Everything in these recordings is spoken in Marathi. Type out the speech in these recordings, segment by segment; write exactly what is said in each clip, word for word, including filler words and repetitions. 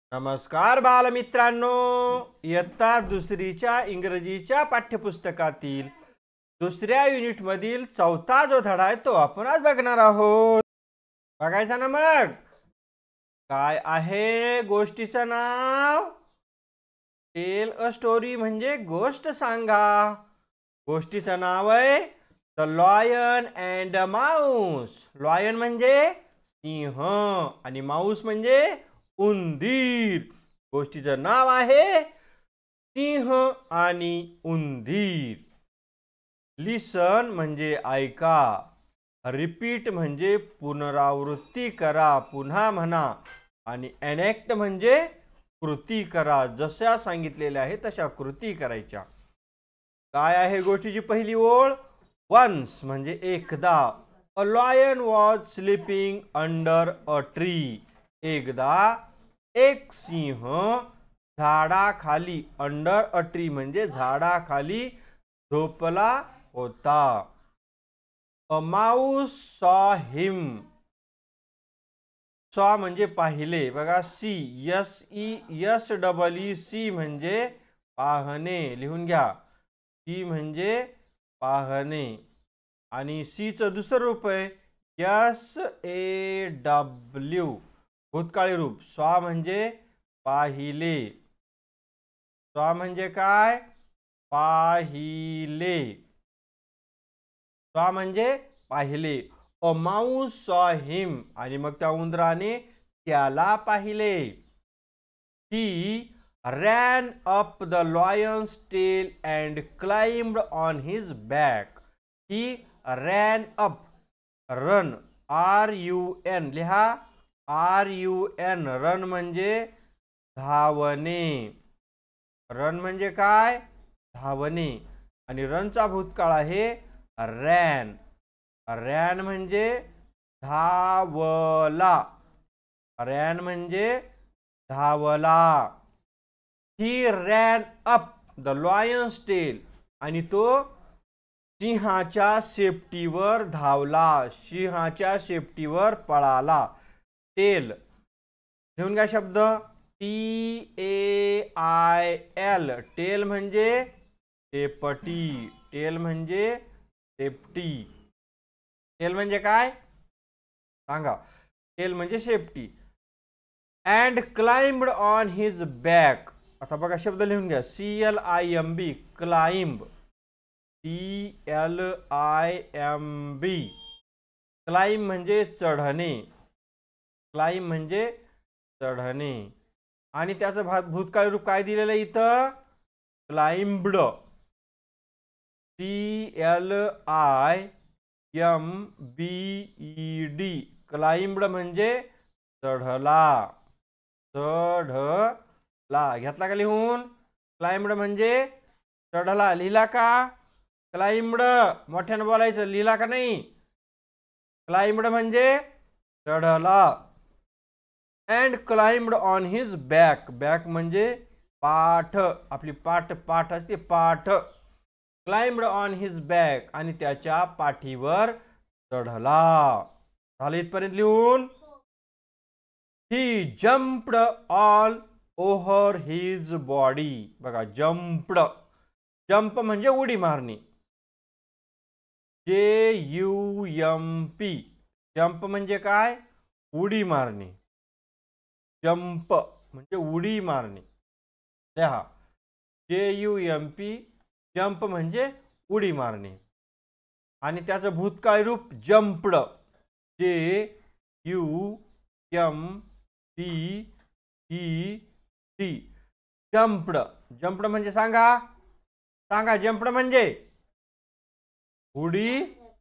नमस्कार बालमित्रांनो, इयत्ता दुसरीच्या इंग्रजीच्या पाठ्यपुस्तकातील दुसऱ्या युनिटमधील चौथा जो धडा आहे तो आपण आज बघणार आहोत. बघायचा ना मग. काय आहे गोष्टीचं नाव? टेल अ स्टोरी म्हणजे गोष्ट सांगा. गोष्टीचं नाव आहे the lion and the mouse. Lion म्हणजे सिंह आणि माऊस म्हणजे उंदीर. गोष्टीचं नाव आहे सिंह आणि उंदीर. लिसन म्हणजे ऐका, रिपीट म्हणजे पुनरावृत्ती करा, पुन्हा म्हणा, आणि एनेक्ट म्हणजे कृती करा. जशा सांगितलेल्या आहे तशा कृती करायच्या. काय आहे गोष्टीची पहिली ओळ? वन्स म्हणजे एकदा. A lion was sleeping under a tree. एकदा एक सिंह झाडाखाली, अंडर अ ट्री म्हणजे झाडाखाली झोपला होता. अ माऊस सॉ हिम. सॉ म्हणजे पाहिले. बघा, C S E S double E C म्हणजे पाहणे. लिहून घ्या. सी म्हणजे पाहणे आणि सीचं दुसरं रूप आहे एस ए डब्ल्यू, भूतकाळी रूप. सॉ म्हणजे पाहिले. सॉ म्हणजे काय? पाहिले. सॉ म्हणजे पाहिले. अ माऊस सॉ हिम आणि मग त्या उंदराने त्याला पाहिले. He ran up the lion's tail and climbed on his back. He ran up. Run, R U N लिहा. R U N, रन म्हणजे धावणे. रन म्हणजे काय? धावणे. आणि रनचा भूतकाळ आहे रॅन. रॅन म्हणजे धावला. रॅन म्हणजे धावला. He ran up the lion's tail आणि तो सिंहाच्या शेपटीवर धावला. सिंहाच्या शेपटीवर पळाला. टेल घेऊन घ्या शब्द T A I L. Tail म्हणजे शेपटी. टेल म्हणजे शेपटी. टेल म्हणजे काय सांगा? टेल म्हणजे शेपटी. And climbed on his back. आता बघा शब्द लिहून घ्या. C L I M B, climb. C L I M B. Climb म्हणजे चढणे. क्लाइंब म्हणजे चढणे. आणि त्याचं भूतकाळ रूप काय दिलेलं आहे इथं? Climbed. C L I M B E D. Climbed म्हणजे चढला. चढला. घेतला का लिहून? क्लाइंब्ड म्हणजे चढला. लिहिला का? क्लाइंब्ड मोठ्यानं बोलायचं. लिहिला का नाही? क्लाइंब्ड म्हणजे चढला. And climbed on his back. Back म्हणजे पाठ. आपली पाठ पाठ असते पाठ. क्लाइंब्ड ऑन हिज बॅक आणि त्याच्या पाठीवर चढला. झालं इथपर्यंत लिहून? He jumped all over his body. बघा, जम्प्ड. जंप म्हणजे उडी मारणे. जे यू एम पी. जंप म्हणजे काय? उडी मारणे. जंप म्हणजे उडी मारणे. लिहा. जे यू एम पी. जंप म्हणजे उडी मारणे. आणि त्याचं भूतकाळ रूप jumped. J U M P E T. Jumped. Jumped म्हणजे सांगा सांगा जम्प्ड म्हणजे उडी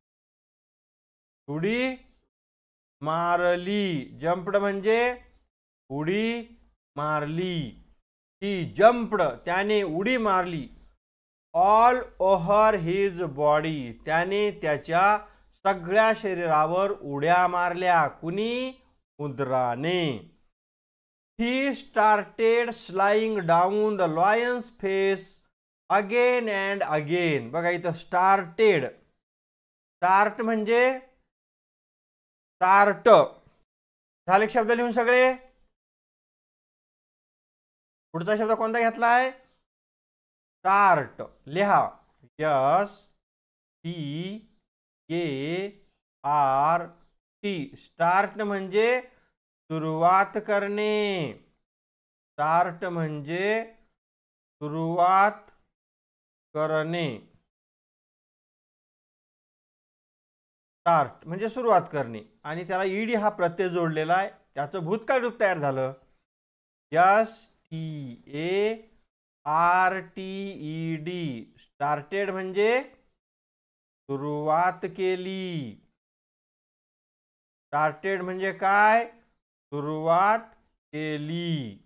उडी मारली. जम्प्ड म्हणजे उडी मारली. ही जम्प्ड त्याने उडी मारली. All over his body. त्याने त्याच्या सगळ्या शरीरावर उड्या मारल्या. कुणी? उंदराने. He started sliding down the lion's face again and again. बघा इथं स्टार्टेड. स्टार्ट म्हणजे स्टार्ट. झाले शब्द लिहून सगळे? पुढचा शब्द कोणता घेतलाय? स्टार्ट. लिहा. S T A R T. Start म्हणजे सुरुवात करणे. स्टार्ट म्हणजे सुरुवात करणे. स्टार्ट म्हणजे सुरुवात करणे आणि त्याला ईडी हा प्रत्यय जोडलेला आहे. त्याचं भूतकाळ रूप तयार झालं. S T A R T E D. Started म्हणजे सुरुवात केली. स्टार्टेड म्हणजे काय? सुरुवात केली.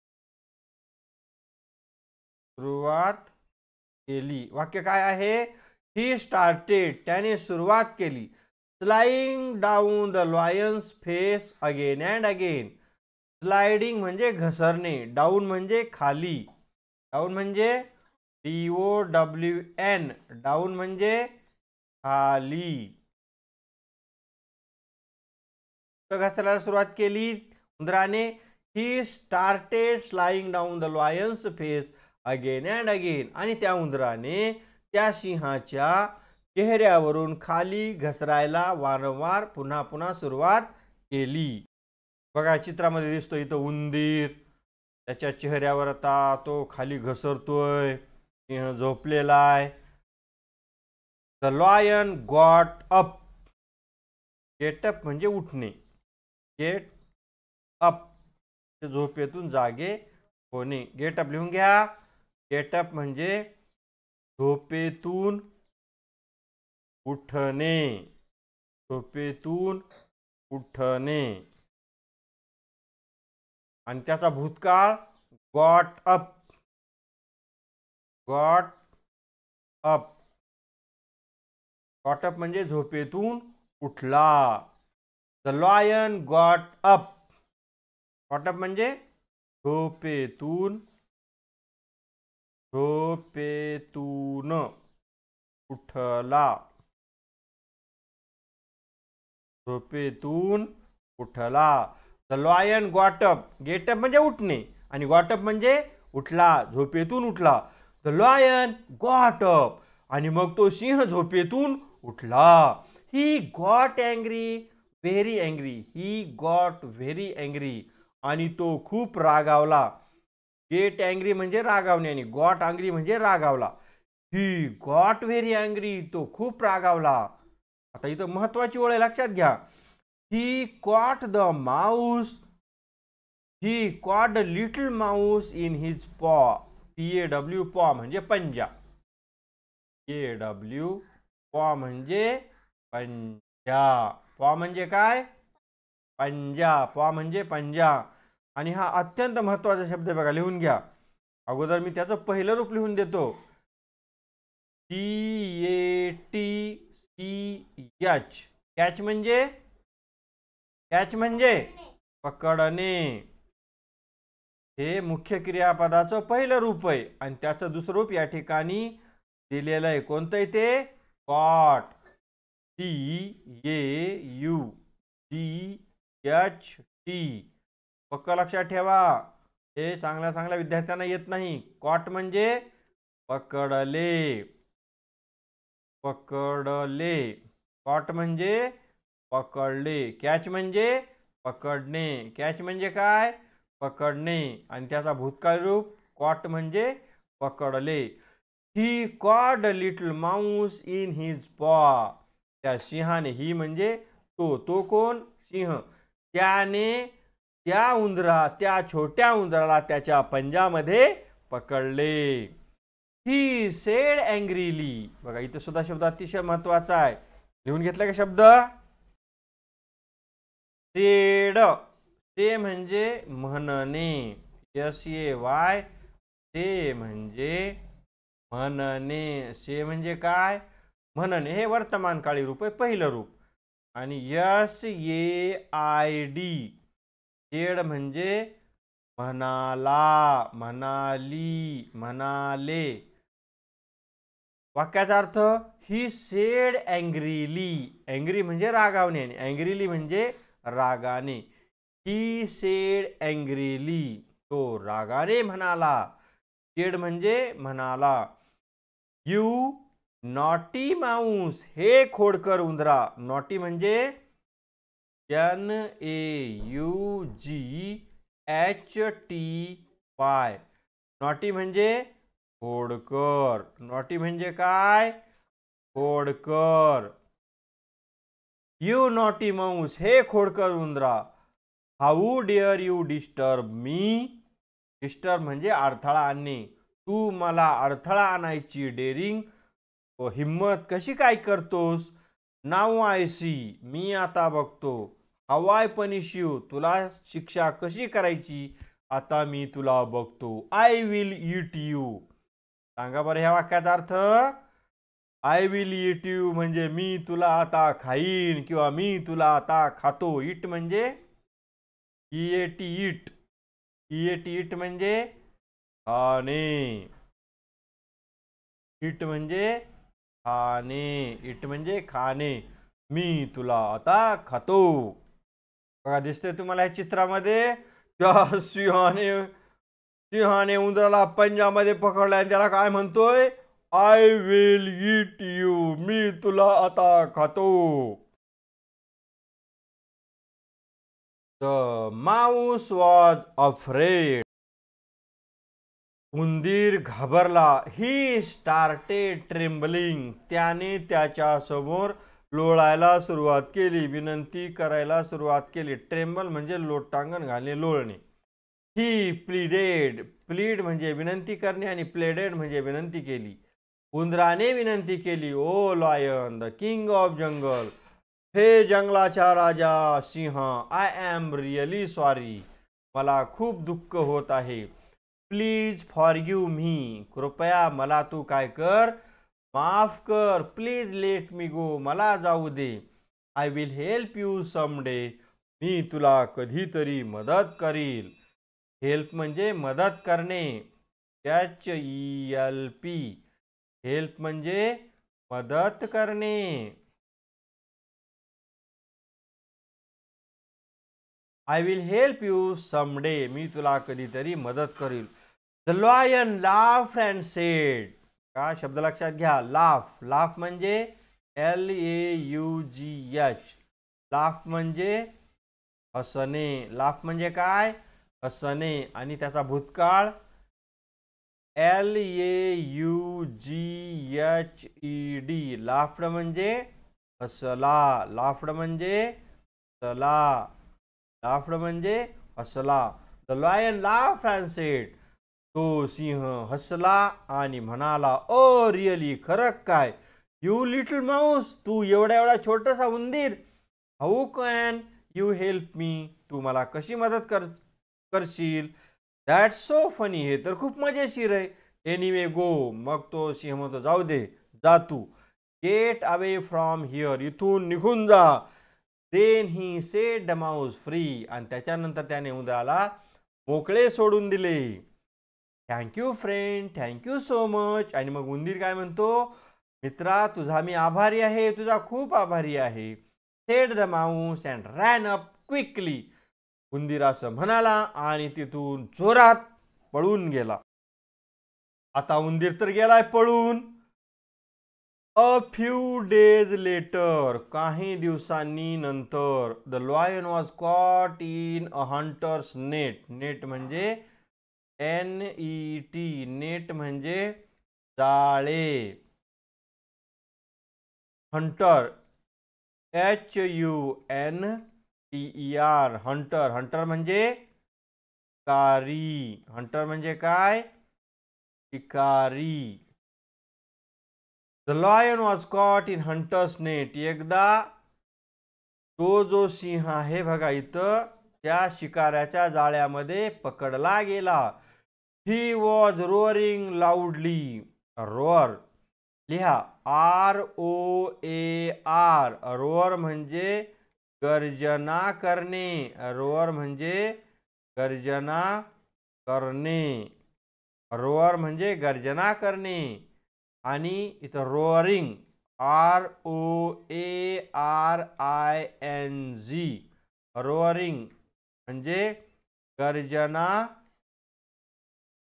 सुरुवात केली. वाक्य काय आहे? He started. त्याने सुरुवात केली. Sliding down the lion's face again and again. Sliding म्हणजे घसरणे. डाऊन म्हणजे खाली. डाऊन म्हणजे D O W N. Down म्हणजे खाली. घसरायला सुरुवात केली उंदराने. He started sliding down the lion's face again and again. आणि त्या उंदराने त्या सिंहाच्या चेहऱ्यावरून खाली घसरायला वारंवार पुन्हा पुन्हा सुरुवात केली. बघा चित्रामध्ये दिसतो इथं उंदीर. त्याच्या चेहऱ्यावर आता तो खाली घसरतोय. सिंह झोपलेला आहे. The lion got up. Get up म्हणजे उठणे. गेट अप झोपेतून जागे होणे. गेट अप लिहून घ्या. गेट अप म्हणजे झोपेतून उठणे. झोपेतून उठणे. आणि त्याचा भूतकाळ got up. Got up. Got up म्हणजे झोपेतून उठला. The lion got up. Got up म्हणजे झोपेतून झोपेतून उठला. झोपेतून उठला. The lion got up. Get up म्हणजे उठणे आणि गॉट अप म्हणजे उठला. झोपेतून उठला. The lion got up. आणि मग तो सिंह झोपेतून उठला. He got angry. Very angry. He got very angry. आणि तो खूप रागावला. गेट अँग्री म्हणजे रागावणे आणि गॉट अँग्री म्हणजे रागावला. He got very angry. तो खूप रागावला. आता इथं महत्वाची ओळ लक्षात घ्या. He caught the mouse. He caught the little mouse in his paw. P A W paw म्हणजे पंजा. ए डब्ल्यू पॉ म्हणजे पंजा. पॉ म्हणजे काय? पंजा. पॉ म्हणजे पंजा. आणि हा अत्यंत महत्वाचा शब्द बघा. लिहून घ्या. अगोदर मी त्याचं पहिलं रूप लिहून देतो. T A T C H. Catch म्हणजे कॅच म्हणजे पकडणे. हे मुख्य क्रियापदाचं पहिलं रूप आहे आणि त्याचं दुसरं रूप या ठिकाणी दिलेलं आहे. कोणतं आहे ते? Caught. T A U T H T. पक्क लक्षात ठेवा. हे चांगल्या चांगल्या विद्यार्थ्यांना येत नाही. कॉट म्हणजे पकडले. पकडले. कॉट म्हणजे पकडले. कॅच म्हणजे पकडणे. कॅच म्हणजे काय? पकडणे. आणि त्याचा भूतकाळ रूप कॉट म्हणजे पकडले. He caught a little mouse in his paw. त्या सिंहाने. ही म्हणजे तो. तो कोण? सिंह. त्याने त्या उंदरा त्या छोट्या उंदराला त्याच्या पंजामध्ये पकडले. He said angrily. बघा इथे सुद्धा शब्द अतिशय महत्वाचा आहे. लिहून घेतला का शब्द? सेड. से म्हणजे म्हणणे. S A Y. से म्हणजे म्हणणे. से म्हणजे काय? म्हणणे. हे वर्तमान काळी रूप आहे. पहिलं रूप. आणि S A I D. Said म्हणजे म्हणाला. म्हणाली. म्हणाले. वाक्याचा अर्थ ही सेड अँग्रीली. अँग्री म्हणजे रागावणे आणि अँग्रीली म्हणजे रागाने. He said angrily. तो रागाने म्हणाला. चीड म्हणजे म्हणाला. यू नॉटी माऊस, हे खोडकर उंदरा. नॉटी म्हणजे N A U G H T Y. Naughty म्हणजे खोडकर. नॉटी म्हणजे काय? खोडकर. यू नॉटी माऊस, हे खोडकर उंदरा. How dare you disturb me. Disturb म्हणजे अडथळा आणणे. तू मला अडथळा आणायची डेअरिंग व हिम्मत कशी काय करतोस? नाऊ आय सी, मी आता बघतो. हाऊ आय पनिश यू, तुला शिक्षा कशी करायची आता मी तुला बघतो. I will eat you. सांगा बरं ह्या वाक्याचा अर्थ. आय विल ईट यू म्हणजे मी तुला आता खाईन किंवा मी तुला आता खातो. इट म्हणजे ईएटी इट. ईएटी इट म्हणजे खाणे. इट म्हणजे खाणे. इट म्हणजे खाणे. मी तुला आता खातो. बघा दिसतंय तुम्हाला या चित्रामध्ये. त्या सिंहाने सिंहाने उंदराला पंजामध्ये पकडला आणि त्याला काय म्हणतोय? आय विल ईट यू, मी तुला आता खातो. The mouse was afraid. उंदीर घाबरला. ही स्टार्टेड ट्रेम्बलिंग, त्याने त्याच्या समोर लोळायला सुरुवात केली, विनंती करायला सुरुवात केली. ट्रेम्बल म्हणजे लोटांगण घालणे, लोळणे. ही प्लीडेड, प्लीड म्हणजे विनंती करणे आणि प्लेडेड म्हणजे विनंती केली. उंदराने विनंती केली. O lion, the king of jungle, हे जंगलाच्या राजा सिंह, आय एम रिअली सॉरी, मला खूप दुःख होत आहे. प्लीज फॉरगिव्ह मी, कृपया मला तू काय कर, माफ कर. प्लीज लेट मी गो, मला जाऊ दे. I will help you someday, मी तुला कधीतरी मदत करील. हेल्प म्हणजे मदत करणे. H E L P. Help म्हणजे मदत करणे. I will help you someday, मी तुला कधीतरी मदत करील. The lion laughed and said. का शब्द लक्षात घ्या. लाफ, लाफ म्हणजे L A U G H. Laugh म्हणजे हसणे. लाफ म्हणजे काय? हसणे. आणि त्याचा भूतकाळ L A U G H E D. Laughed म्हणजे हसला. लाफ्ड म्हणजे हसला. लाफ्ड म्हणजे हसला. The lion laughed and said. तो सिंह हसला आणि म्हणाला, ओ रिअली, खरं काय? यू लिटल माऊस, तू एवढा एवढा छोटासा उंदीर. How can you help me, तू मला कशी मदत कर करशील? दॅट्स सो फनी, हे तर खूप मजेशीर आहे. एनिवे गो, मग तो सिंह म्हणतो, जाऊ दे, जा तू. गेट अवे फ्रॉम हिअर, इथून निघून जा. Then he set the mouse free, आणि त्याच्यानंतर त्याने उंदराला मोकळे सोडून दिले. Thank you friend, thank you so much. आणि मग उंदीर काय म्हणतो? मित्रा, तुझा मी आभारी आहे, तुझा खूप आभारी आहे. Said the mouse and ran up quickly. उंदीर असं म्हणाला आणि तिथून जोरात पळून गेला. आता उंदीर तर गेलाय पळून. अ फ्यू डेज लेटर, काही दिवसांनी नंतर, the lion was caught in a hunter's net. Net म्हणजे एन ई टी. नेट म्हणजे जाळे. Hunter H U N T E R. Hunter. Hunter म्हणजे शिकारी. हंटर म्हणजे काय? शिकारी. The lion was caught in hunter's net. एकदा तो जो सिंह आहे बघा इथं, त्या शिकाऱ्याच्या जाळ्यामध्ये पकडला गेला. He was roaring loudly. Roar लिहा, R O A R. Roar म्हणजे गर्जना करणे. रोअर म्हणजे गर्जना करणे. रोअर म्हणजे गर्जना करणे. आणि इथं roaring, R O A R I N G. Roaring म्हणजे गर्जना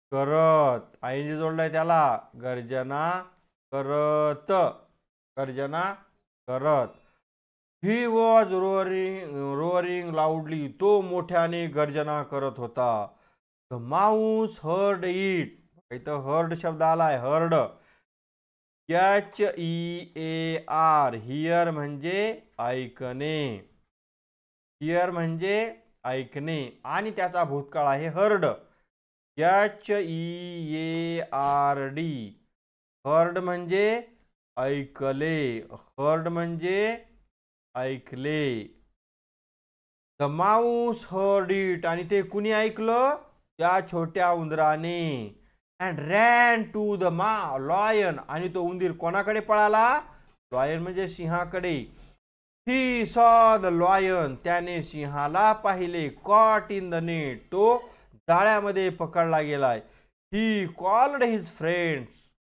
करत, आयएनजी जोडलाय त्याला, गर्जना करत, गर्जना करत. He was roaring roaring loudly, तो मोठ्याने गर्जना करत होता. द माऊस हर्ड इट, इथं हर्ड शब्द आलाय, heard, H E A R, hear म्हणजे ऐकणे, हियर म्हणजे ऐकणे, आणि त्याचा भूतकाळ आहे heard, H E A R D, heard म्हणजे ऐकले, हर्ड म्हणजे ऐकले. द माऊस हर्ड इट, आणि ते कुणी ऐकलं, त्या छोट्या उंदराने. अँड रॅन टू द मा लॉयन, आणि तो उंदीर कोणाकडे पळाला, लॉयन म्हणजे सिंहाकडे. ही सॉ द लॉयन, त्याने सिंहाला पाहिले. कॉट इन द नेट, तो जाळ्यामध्ये पकडला गेलाय. He called his friends,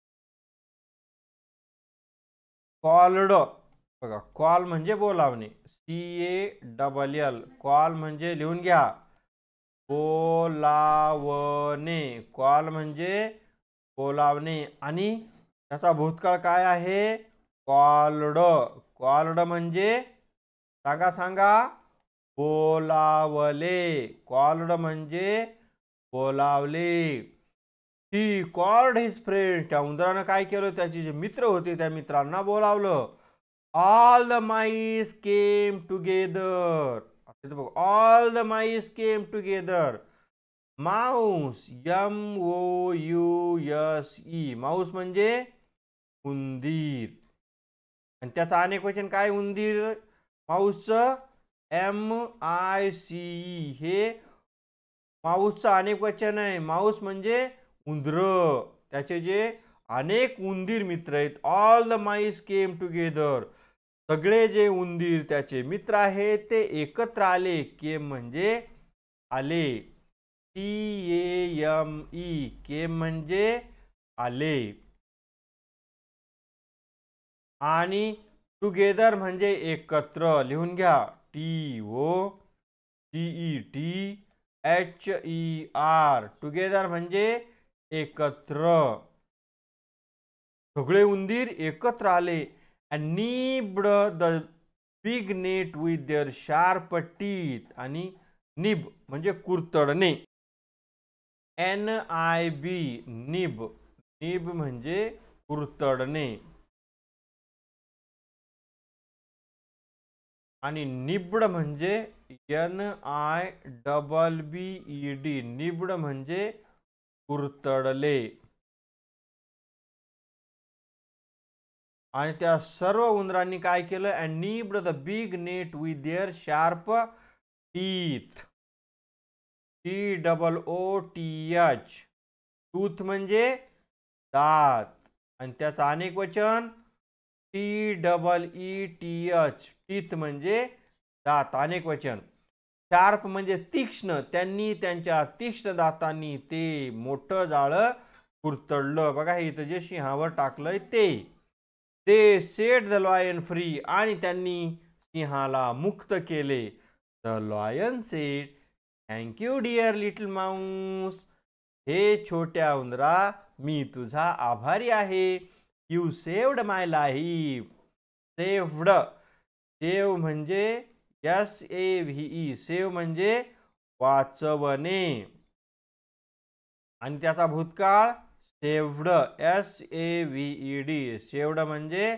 called, बघा कॉल म्हणजे बोलावणे, C A double L, call म्हणजे लिहून घ्या, बोलावणे, कॉल म्हणजे बोलावणे, आणि त्याचा भूतकाळ काय आहे, कॉल्ड, कॉल्ड म्हणजे सांगा सांगा, बोलावले, कॉल्ड म्हणजे बोलावले. ही कॉल्ड हिज फ्रेंड, त्या उंदरानं काय केलं, त्याचे जे मित्र होते त्या मित्रांना बोलावलं. All the mice came together, all the mice came together. Mouse, M O U S E, mouse म्हणजे उंदीर, आणि त्याचं अनेक वचन काय, उंदीर, माऊसचं एम आय सी ई, हे माऊसचं अनेक वचन आहे. माऊस म्हणजे उंदर, त्याचे जे अनेक उंदीर मित्र आहेत. All the mice came together, सगळे जे उंदीर त्याचे मित्र आहेत ते एकत्र आले. केम म्हणजे आले, T A M E, came म्हणजे आले, आणि टुगेदर म्हणजे एकत्र, लिहून घ्या, T O G E T H E R, together म्हणजे एकत्र, सगळे उंदीर एकत्र आले. and nibbed the big net with their sharp teeth, आणि निब म्हणजे कुरतडणे, N I B, nib, nib म्हणजे कुरतडणे, आणि निब्ड म्हणजे N I double B E D, nibbed म्हणजे कुरतडले. आणि त्या सर्व उंदरांनी काय केलं, and nibbed the big net with their sharp teeth, T double O T H, tooth म्हणजे दात, आणि त्याचं अनेक वचन T double E T H, teeth म्हणजे दात, अनेक वचन. शार्प म्हणजे तीक्ष्ण, त्यांनी त्यांच्या तीक्ष्ण दातांनी ते मोठं जाळं कुरतडलं. बघा हे इथं जे सिंहावर टाकलंय ते. They set the lion free, आणि त्यांनी सिंहाला मुक्त केले. The lion said, thank you dear little mouse, हे छोट्या उंदरा, मी तुझा आभारी आहे. You saved my life, saved, save म्हणजे S A V E, save म्हणजे वाचवणे, आणि त्याचा भूतकाळ saved, S A V E D, saved म्हणजे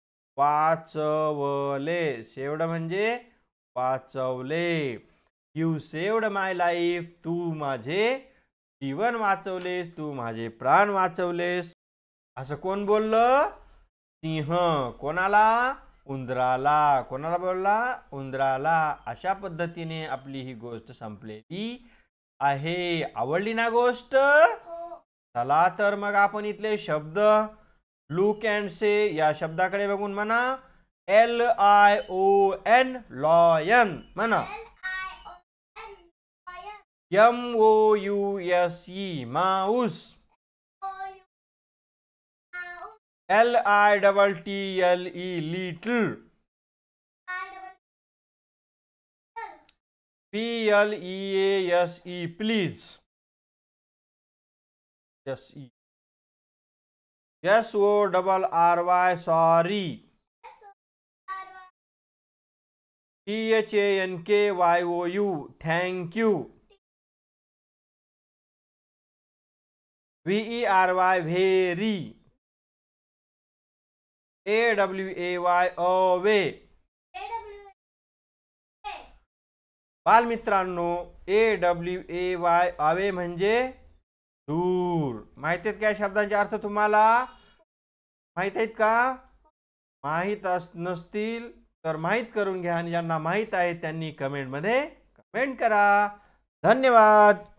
वाचवले, सेव्ड म्हणजे वाचवले. यू सेव्ड माय लाईफ, तू माझे जीवन वाचवलेस, तू माझे प्राण वाचवलेस. असं कोण बोललं, सिंह, कोणाला, उंदराला, कोणाला बोलला, उंदराला. अशा पद्धतीने आपली ही गोष्ट संपलेली आहे. आवडली ना गोष्ट, चला तर मग आपण इथले शब्द लुक अँड से या शब्दाकडे बघून म्हणा, L I O N, lion म्हणा, M O U S E, mouse, L I double T L E, little, P L E A S E, please. S E S O double R Y sorry, T H A N K Y O U thank you, V E R Y very, A W A Y away. बालमित्रांनो, A W A Y away म्हणजे दूर. माहिती आहेत काय शब्दांचे अर्थ तुम्हाला? माहित आहेत का? माहित नसतील तर माहित करून घ्या आणि ज्यांना माहित आहे त्यांनी कमेंटमध्ये कमेंट करा. धन्यवाद.